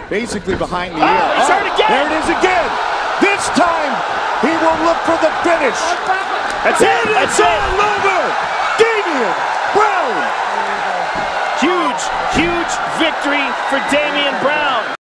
basically behind the ear. He's hurt again. There it is again. This time, he will look for the finish. That's it. That's it. All over. Damian Brown. Huge victory for Damian Brown.